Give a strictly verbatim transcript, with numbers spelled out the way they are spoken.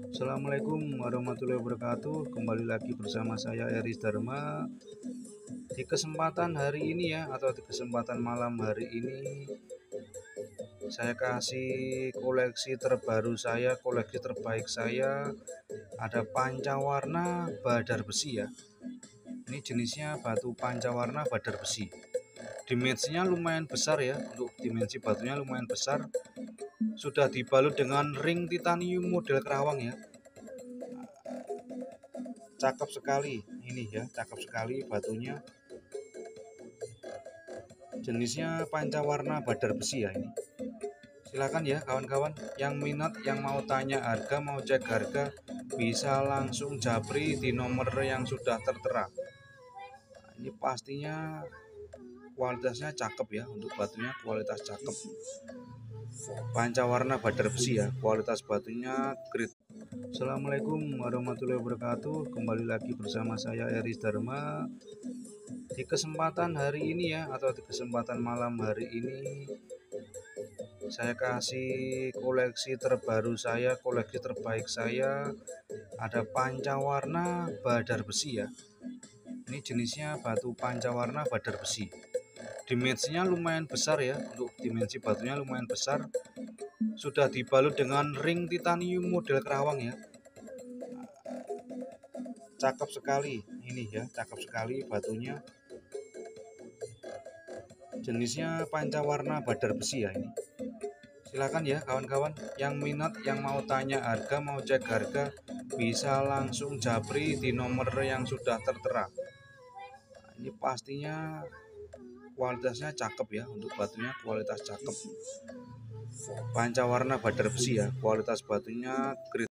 Assalamualaikum warahmatullahi wabarakatuh. Kembali lagi bersama saya Eris Dharma. Di kesempatan hari ini ya, atau di kesempatan malam hari ini, saya kasih koleksi terbaru saya, koleksi terbaik saya. Ada pancawarna badar besi ya. Ini jenisnya batu pancawarna badar besi. Dimensinya lumayan besar ya, untuk dimensi batunya lumayan besar. Sudah dibalut dengan ring titanium model kerawang ya. Cakep sekali ini ya, cakep sekali batunya. Jenisnya pancawarna badar besi ya ini. Silakan ya kawan-kawan yang minat, yang mau tanya harga, mau cek harga, bisa langsung japri di nomor yang sudah tertera. Nah, ini pastinya kualitasnya cakep ya, untuk batunya kualitas cakep. Pancawarna badar besi ya, kualitas batunya grade. Assalamualaikum warahmatullahi wabarakatuh. Kembali lagi bersama saya Eris Dharma. Di kesempatan hari ini ya, atau di kesempatan malam hari ini, saya kasih koleksi terbaru saya, koleksi terbaik saya. Ada pancawarna badar besi ya. Ini jenisnya batu pancawarna badar besi. Dimensinya lumayan besar ya, untuk dimensi batunya lumayan besar. Sudah dibalut dengan ring titanium model kerawang ya. Cakep sekali ini ya, cakep sekali batunya. Jenisnya pancawarna badar besi ya ini. Silakan ya kawan-kawan yang minat, yang mau tanya harga, mau cek harga, bisa langsung japri di nomor yang sudah tertera. Nah, ini pastinya kualitasnya cakep ya, untuk batunya kualitas cakep. Pancawarna badar besi ya, kualitas batunya grade.